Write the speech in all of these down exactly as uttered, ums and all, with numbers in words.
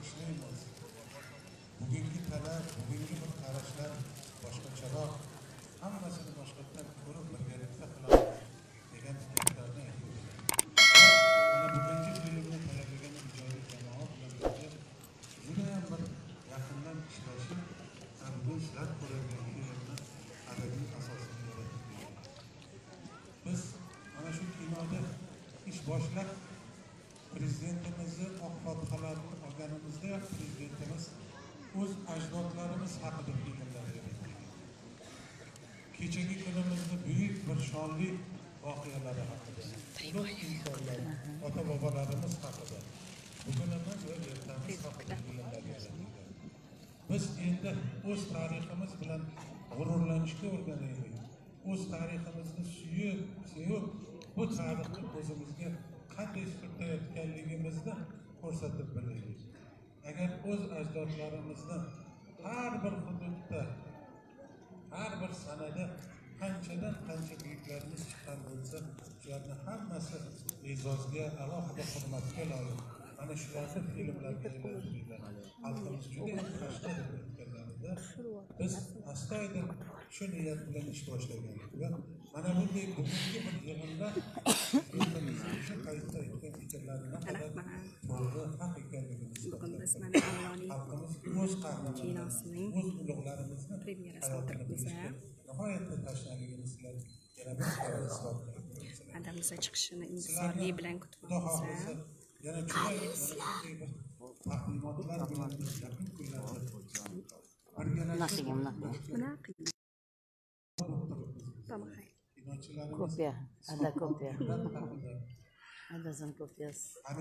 ishlaymiz. Bugungi talab, bugungi bir qarashlar boshqacharoq, hammasini boshqatdan ko'rib birgalikda qilamiz degan fikrlarni aytdik. Mana bugungi filmni tayyorlagan ijodiy jamoa bilan birga judayam bir yaqindan ishlashi, bu ishlar ko'rilgan filmni adabiy asosini yaratdik. Biz mana shu kinoda ish boshlab prezidentimizni oq fotihalarni olganimizda prezidentimiz o'z ajdodlarimiz haqida filmlar yaratgan. Kechagi kunimizni buyuk bir shonli voqealari haqida, ulug' insonlar, ota-bobolarimiz haqida, bugunimiz va ertamiz haqida filmlar yaratgan. Biz endi o'z tariximiz bilan g'ururlanishga o'rganaylik. O'z tariximizni suyib, sevib, bu tarixni o'zimizga qanday surtayotganligimizni ko'rsatib bilaylik. Agar o'z ajdodlarimizni har bir hududda, har bir sanada qanchadan qancha buyuklarimiz chiqqan bo'lsa, shularni hammasi e'zozga, alohida hurmatga loyiq. Mana shularni filmlarga aylantirilgan. Xalqimiz juda qashqar o'tganlarida biz astoydil shu niyat bilan ish boshlagandik va mana bunday bugungi bir yig'inda shu paytda aytgan fikrlarni naqadar to'g'ri, haq ekanligini isbotladi. Xalqimiz o'z qahramonlarining, o'z ulug'larimizni hayotini bilishga nihoyatda tashnaligini sizlar yana bir karra isbotladi. Adamimiz chiqishini intizorlik bilan kutmoqmiz. Yana shunday bir taqdimotlar bilan biz yaqin kunlarda Kopya, ada kopya. Ada son kopyas.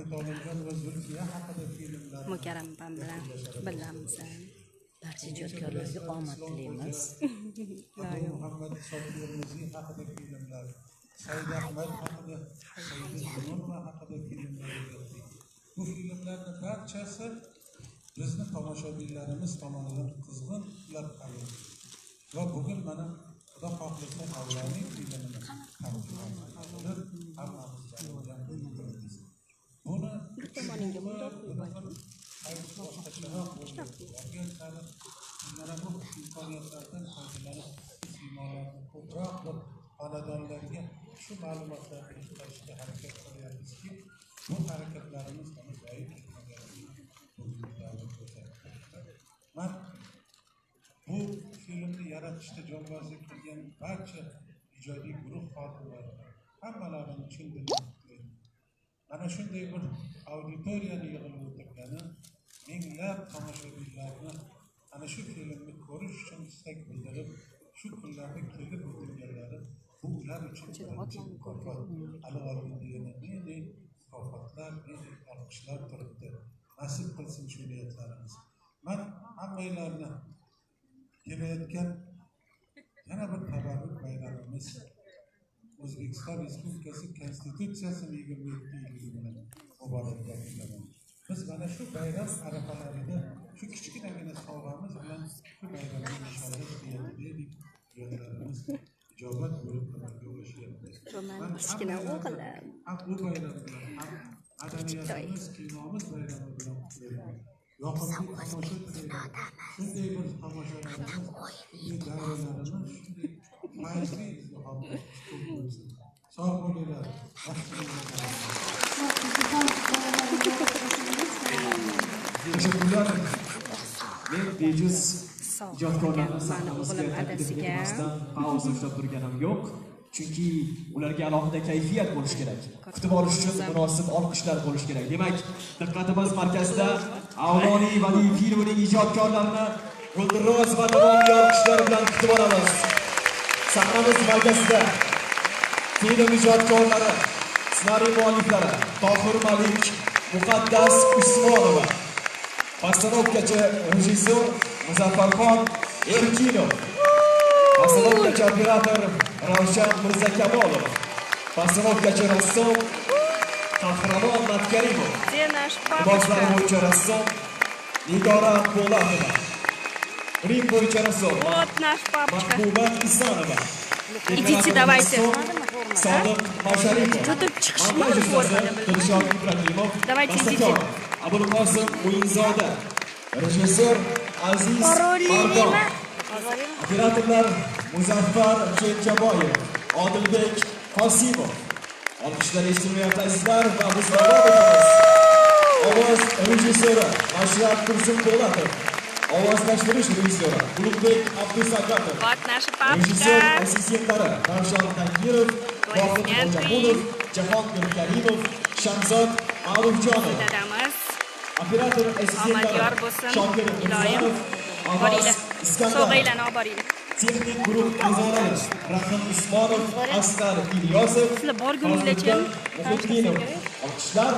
Mukarram opam bilan bilamiz. Barcha ijodkorlarga omad tilaymiz. Muhammad Sodiqovning haqida filmlar, Said Ahmad haqida, Said Nurma haqida filmlar yaratdik. Bu filmlarning barchasi bizni tomoshabinlarimiz tomonidan qizg'in ular qaraldi. Va bugun mana Xudo xohlasa Allohning filmini tarjima qilib hammamiz jamlangan bo'lamiz. Buni tomoningga bundoq qo'yib boshqacharoq bo'lgan sari mana bu imkoniyatlardan foydalanib musulmonlarni ko'proq bir xonadonlarga shu ma'lumotlarni yetkazishga harakat qilyapmizki, bu harakatlarimiz mana zoyi ketmaganligini ko'rsatdi. Man bu filmni yaratishda jonbozlik qilgan barcha ijodiy guruh xodimlari hammalarini chin dildan qutlayman. Mana shunday bir auditoriyani yig'ilib o'tirgani, minglab tomoshabinlarni ana shu filmni ko'rish uchun istak bildirib, shu kunlarda kelib o'tirganlari bu ular uchun birinchi mukofot. Hali oldinda yana ne mukofatlar, ne olqishlar turibdi. Nasib qilsin shu niyatlarimiz. Man hammanglarni kelayotgan yana bir tabarruk bayramimiz O'zbekiston Respublikasi Konstitutsiyasining yigirma yettinchi yili bilan muborakbod etaman. Biz mana shu bayram arafalarida shu kichkinagina sovg'amiz bilan shu bayramni nishonlash niyatida yo'llarimiz ijobat bo'lib amalga oshyapti. Roman kichkina o'g'lim. Ham bu bayram bilan, ham madaniyatimiz, kinomiz bayrami bilan qutlayman. Yoqimli tomosha tilayman. Shunday bir tomoshalarimiz, shunday davralarimiz, shunday fayzli izdihomi ko'p bo'lsin. Sog' bo'linglar. Teşekkürler. Men bejiz ijodkorlarni sahnamizga taklif etmasdan pauza ushlab turganim yo'q. Chunki ularga alohida kayfiyat bo'lish kerak. Kutib olish uchun munosib olqishlar bo'lish kerak. Demak, diqqatimiz markazida Avloniy Valiy filmining ijodkorlarini guldiroz va davomli olqishlar bilan kutib olamiz. Sahnamiz markazida film ijodkorlari, ssenariy mualliflari Tohir Malik, Muqaddas Usmonova, постановкачы rejissyor Muzaffarxon Erkinov, постановкачы operator Ravshan Mirzakamolov, постановкачы rassom Qahramon Matkarimov, liboslar bo'yicha rassom Nigora Po'latova, rim bo'yicha rassom Mahbuba Isonova, Идите, давайте. Sodiq Masharipov, Что-то чикшмыр вот. Dilshod Ibragimov, Давайте идите. Abulqosim O'yinzoda, rejissyor Aziz Mardon, operatorlar Muzaffar Jenjaboyev, Odilbek Qosimov. Olqishlar eshitilmayapti azizlar va biz davom etamiz. Ovoz rejissyori Ashraf Tursunpo'latov, ovoz tashtirish rejissyori Ulug'bek Abdusakatov, rejissyor assistentlari Ravshan Tankirov, Vohid Xo'jaqulov, Jahongir Karimov, Shamzod Ma'rufjonov, operator assistentlari Shokir Iloyev, ovoz Iskandar, texnik guruh a'zolari Rahim Usmonov, Asqar Ilyosov, Fozliddin Muhiddinov. Olqishlar.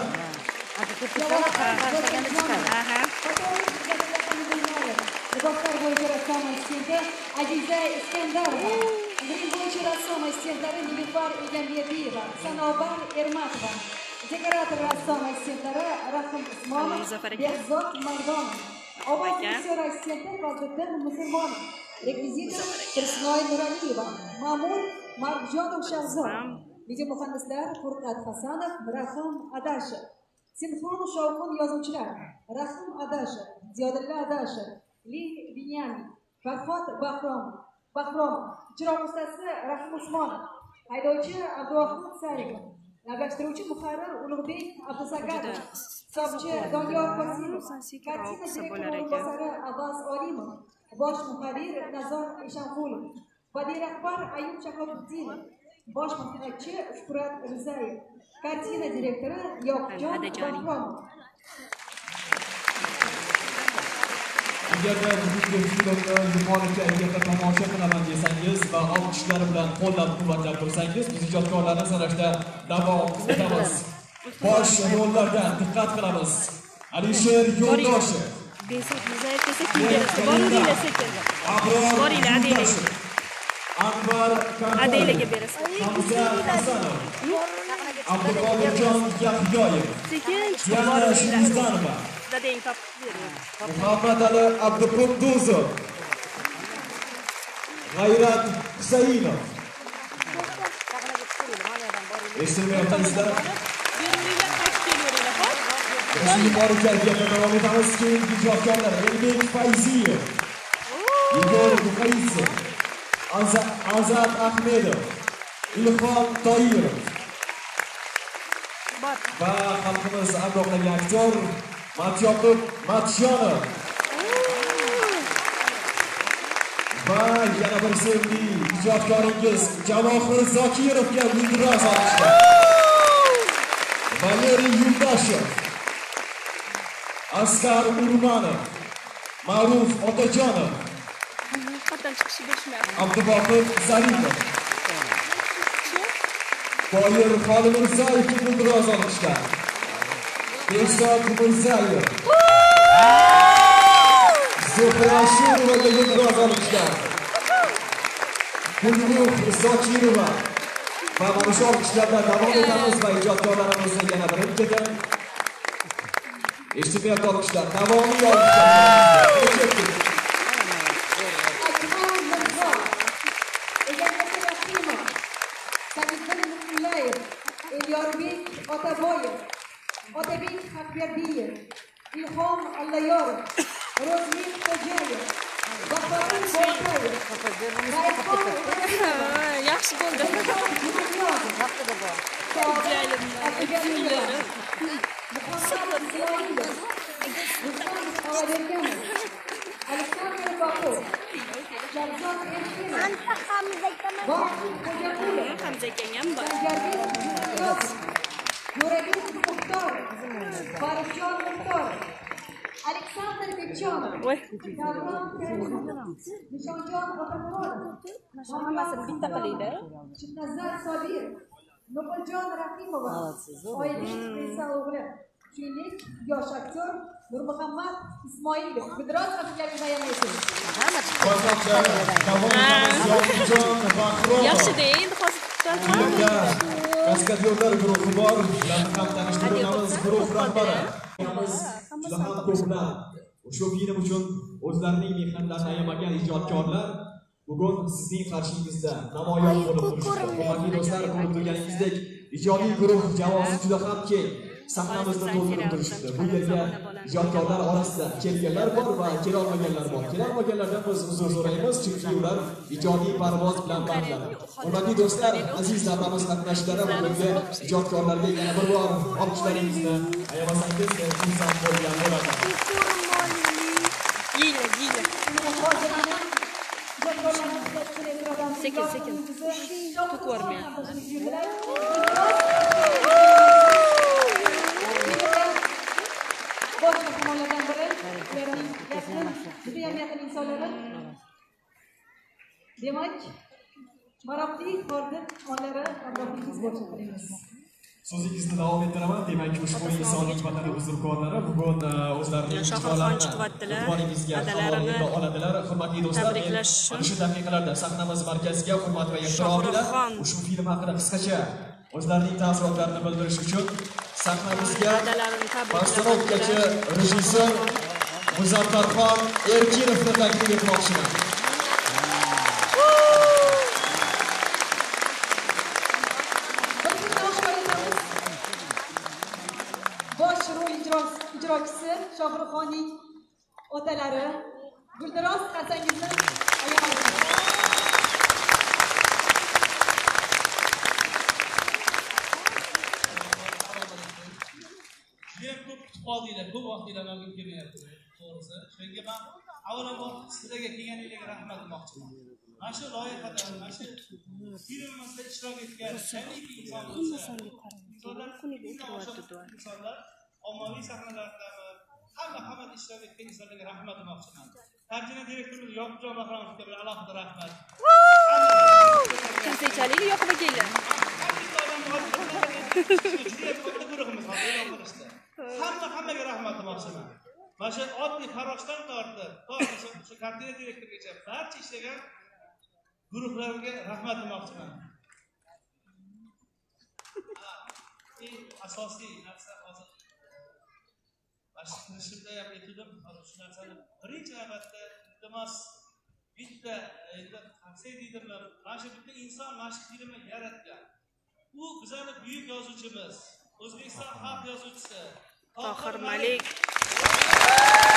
Liboslar bo'yicha rassom assistenti Aziza Iskandarova, grim bo'yicha rassom assistentlari Nilufar Egamberdiyeva, Sanobar Ermatova, dekorator rassom assistentlari Rahim Usmonov, Behzod Mardonov, ovoz rejissyori assistenti Fozliddin Musulmonov, rekvizitor Kirsnoy Nuraliyeva, ma'mur Marjonov Shahzod, video muhandislar Furqat Hasanov, Rahim Adashev, sinxron shovqin yozuvchilar Rahim Adashev, Ziyodulla Adashev, Li Binyamin, Farhod Bahrom, Bahrom, ijro ustasi Rahim Usmonov, haydovchi Abduvohid Sarikov, navlashtiruvchi muharrir Ulug'bek Abdusakatov, hisobchi Doniyor Qosimov, kartina direktori o'rinbosari Abbas Olimov, bosh muharrir Nazor Eshanqulov, badiiy rahbar Ayub Shahobuddinov, bosh maslahatchi Shuhrat Rizayev, kartina direktori Yoqubjon Bahromov. Agarda bugungi filmni yuqori kayfiyatda tomosha qilaman desangiz va olqishlar bilan qo'llab-quvvatlab tursangiz, biz ijodkorlarni sanashda davom etamiz. Bosh rollardan diqqat qilamiz. Alisher Yo'ldoshev, Akbar Adelaga berasiz. Hamza Hasanov, Abduqodirjon Yahyoyev, Diana Shimizdanova, Muhammad Ali Abduqunduzov, G'ayrat Husaynov. Eshitilmayapti. Yuqori kayfiyatda davom etamiz. Keyingi ijodkorlar Elbek Fayziyev, Igor Buqaitsev, Azat Ahmedov, Ilhom Toirov va xalqimiz adoqlagan aktyor Matyoqub Matshonov va yana bir sevimli ijodkoringiz Javohir Zokirovga gulduros olqishlar. Valeriy Yuldashev, Asqar Urmanov, Ma'ruf Otajonov, Abduvohid Zaripov, Boyir Xolimirzoyevga gulduros olqishlar. Behzod Mirzayev, Zuhra Shurovaga gulduros olqishlar. Gulruh Zokirova va mana shu olqishlardan davom etamiz va ijodkorlarimizni yana birin-ketin eshitmayapti olqishlar. Davomiy olqishlar. Elyorbek Otaboyev, Otabek Haqberdiyev, Ilhom Allayorov, Rozmin Xo'jayev, Bahodir Boyqayev, Rayhon Yaxshi bo'ldi. Aleksandr Bakov, Shavzod Erkinov, Vohid Xo'jaqulov, Hamza akang ham bor. Nurbek Muxtor, Farishjon Muxtor, Aleksandr Bekchonov, Davron Nishonjon Otamurodov, Hammasini bitta qilaydi. Chinnazar Sobir, Nuquljon Rahimova, Oybek Isa o'g'li, shuningdek yosh aktyor Nurmuhammad Ismoilov. Gulduros qilganingizni ayamaysiz. Yaxshi-da, endi hozir Kaskadyorlar guruhi bor, ularni ham tanishtiramiz. Guruh rahbari juda ham ko'plab o'sha film uchun o'zlarining mehnatlarini ayamagan ijodkorlar bugun sizning qarshingizda namoyon bo'lib turishdi. Hurmatli do'stlar, ko'rib turganingizdek ijodiy guruh jamoasi juda ham keng. sahnamizni to'ldirib turishdi. Bu yerga ijodkorlar orasida kelganlar bor va kela olmaganlar bor. Kela olmaganlardan biz uzr so'raymiz, chunki ular ijodiy parvoz bilan bandlar. Hurmatli do'stlar, aziz davramiz qatnashchilari va bunga ijodkorlarga yana bir bor olqishlaringizni ayamasangiz xursand bo'lgan bo'laman. Giyla, giyla. Sekin, sekin. Tut ko'rmayapti. Bosh qahramonlardan biri, ularning yaqin, juda ham yaqin insonlari. Demak, maroqli xordiq onlari hamrohligingiz bo'lsin deymiz. So'zingizni davom ettiraman. Demak, ushbu insonlik vatani buzrukkorlari bugun o'zlarining chiqolarini e'tiboringizga havola eta oladilar. Hurmatli do'stlar, mana shu daqiqalarda sahnamiz markaziga hurmat va ehtirom bilan ushbu film haqida qisqacha o'zlarining taassurotlarini bildirish uchun sahnamizga postanovkachi rejissyor Muzaffarxon Erkinovni taklif etmoqchiman. Bosh rol ijrochisi Shohruxxonning otalari Guldiroz qarsangizni ayollar. Juda ko'p kutib qoldinglar, ko'p vaqtinglar mavjud kelmayapti. To'g'risi, shunga men avvalambor sizlarga kelganingizga rahmat demoqchiman. Mana shu loyihada, mana shu filmimizda ishtirok etgan jamiki insonlar, insonlar ommaviy sahnalardami, hamma hamma ishtirok etgan insonlarga rahmat demoqchiman. Tarjima direktorimiz Yoqubjon Bahromovga bir alohida rahmat. Kimsechalik yoqib kelgan. Hamma hammaga rahmat demoqchiman. Mana shu oddiy farroshdan tortib, to shu kartina direktorigacha barcha ishlagan guruhlarga rahmat demoqchiman. Eng asosiy narsa hozir mana kirishimda ham aytdim, shu narsani birinchi navbatda iltimos bitta endi tavsiya deydimlar. Mana shu bitta inson mana shu filmni yaratgan. U bizning buyuk yozuvchimiz, O'zbekiston xalq yozuvchisi Tohir Malik.